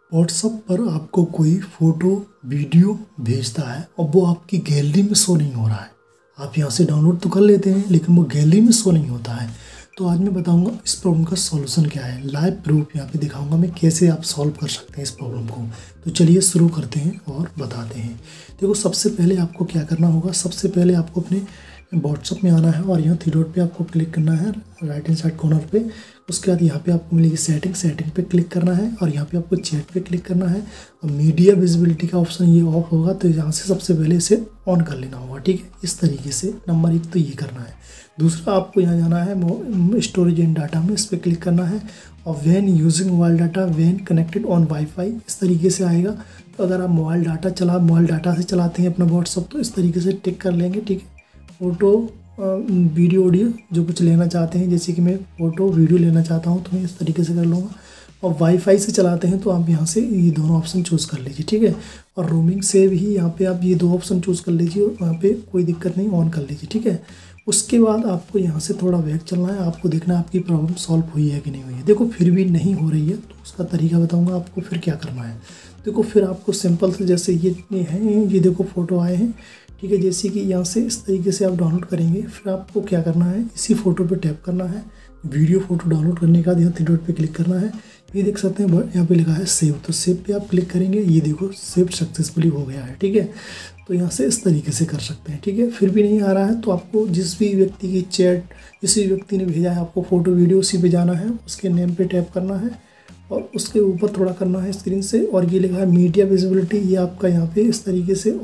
WhatsApp पर आपको कोई फ़ोटो वीडियो भेजता है और वो आपकी गैलरी में शो नहीं हो रहा है। आप यहाँ से डाउनलोड तो कर लेते हैं लेकिन वो गैलरी में शो नहीं होता है। तो आज मैं बताऊंगा इस प्रॉब्लम का सॉल्यूशन क्या है। लाइव प्रूफ यहाँ पे दिखाऊंगा मैं कैसे आप सॉल्व कर सकते हैं इस प्रॉब्लम को। तो चलिए शुरू करते हैं और बताते हैं। देखो, सबसे पहले आपको क्या करना होगा। सबसे पहले आपको अपने व्हाट्सएप में आना है और यहाँ थ्री डॉट पे आपको क्लिक करना है राइट हैंड साइड कॉर्नर पे। उसके बाद यहाँ पे आपको मिलेगी सेटिंग पे क्लिक करना है और यहाँ पे आपको चैट पे क्लिक करना है और मीडिया विजिबिलिटी का ऑप्शन ये ऑफ होगा तो यहाँ से सबसे पहले इसे ऑन कर लेना होगा। ठीक है, इस तरीके से नंबर 1 तो ये करना है। दूसरा, आपको यहाँ जाना है स्टोरेज एंड डाटा में, इस पर क्लिक करना है और when using mobile data when connected on wifi, इस तरीके से आएगा। तो अगर आप मोबाइल डाटा से चलाते हैं अपना व्हाट्सअप तो इस तरीके से टिक कर लेंगे। ठीक है, फ़ोटो वीडियो ऑडियो जो कुछ लेना चाहते हैं, जैसे कि मैं फ़ोटो वीडियो लेना चाहता हूं तो मैं इस तरीके से कर लूँगा। और वाईफाई से चलाते हैं तो आप यहां से ये दोनों ऑप्शन चूज़ कर लीजिए। ठीक है, और रोमिंग से भी यहां पे आप ये 2 ऑप्शन चूज़ कर लीजिए और वहाँ पे कोई दिक्कत नहीं, ऑन कर लीजिए। ठीक है, उसके बाद आपको यहाँ से थोड़ा बैक चलना है। आपको देखना है आपकी प्रॉब्लम सॉल्व हुई है कि नहीं हुई है। देखो, फिर भी नहीं हो रही है तो उसका तरीका बताऊँगा आपको फिर क्या करना है। देखो, फिर आपको सिंपल से जैसे ये हैं, ये देखो फ़ोटो आए हैं। ठीक है, जैसे कि यहाँ से इस तरीके से आप डाउनलोड करेंगे। फिर आपको क्या करना है, इसी फ़ोटो पे टैप करना है। वीडियो फ़ोटो डाउनलोड करने के बाद यहाँ थ्री डॉट पे क्लिक करना है। ये देख सकते हैं यहाँ पे लिखा है सेव, तो सेव पे आप क्लिक करेंगे। ये देखो सेव सक्सेसफुली हो गया है। ठीक है, तो यहाँ से इस तरीके से कर सकते हैं। ठीक है, फिर भी नहीं आ रहा है तो आपको जिस भी व्यक्ति की चैट, जिस भी व्यक्ति ने भेजा है आपको फ़ोटो वीडियो, उसी पे जाना है, उसके नेम पे टैप करना है और उसके ऊपर थोड़ा करना है स्क्रीन से और ये लिखा है मीडिया विजिबिलिटी। ये आपका यहाँ पे इस तरीके से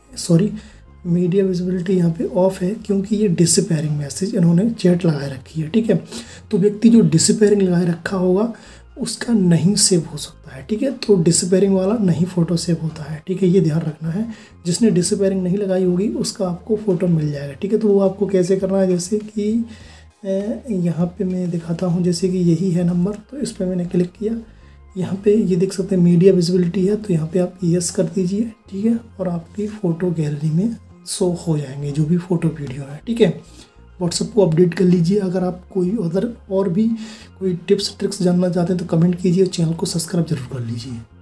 मीडिया विजिबिलिटी यहाँ पे ऑफ है क्योंकि ये डिसअपीयरिंग मैसेज इन्होंने चैट लगाए रखी है। ठीक है, तो व्यक्ति जो डिसअपीयरिंग लगाए रखा होगा उसका नहीं सेव हो सकता है। ठीक है, तो डिसअपीयरिंग वाला नहीं फ़ोटो सेव होता है। ठीक है, ये ध्यान रखना है। जिसने डिसअपीयरिंग नहीं लगाई होगी उसका आपको फ़ोटो मिल जाएगा। ठीक है, तो वो आपको कैसे करना है, जैसे कि यहाँ पे मैं दिखाता हूँ। जैसे कि यही है नंबर, तो इस पर मैंने क्लिक किया। यहाँ पे ये देख सकते हैं मीडिया विजिबिलिटी है, तो यहाँ पे आप यस कर दीजिए। ठीक है, और आपकी फ़ोटो गैलरी में शो हो जाएंगे जो भी फ़ोटो वीडियो है। ठीक है, व्हाट्सएप को अपडेट कर लीजिए। अगर आप कोई और भी कोई टिप्स ट्रिक्स जानना चाहते हैं तो कमेंट कीजिए और चैनल को सब्सक्राइब जरूर कर लीजिए।